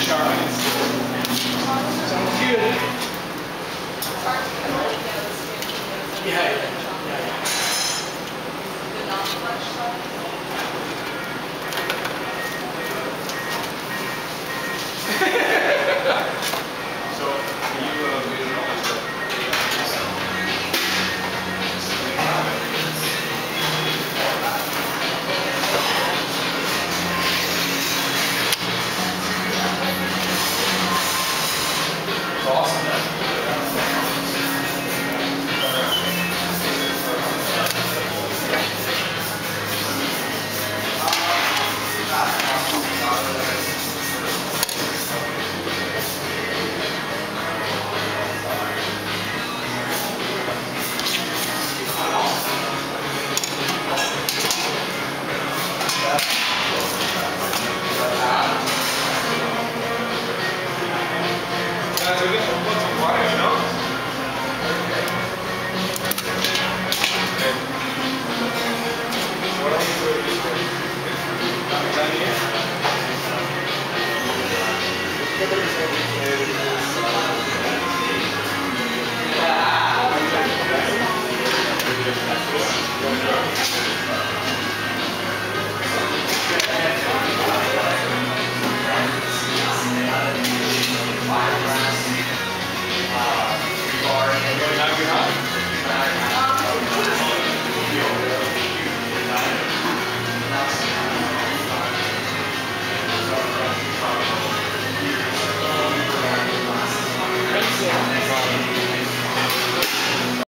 sharpens. Sounds good. Yeah. So, can you read it all? Awesome. That's a good one. Put some water, you know? What else do we do? Not done yet.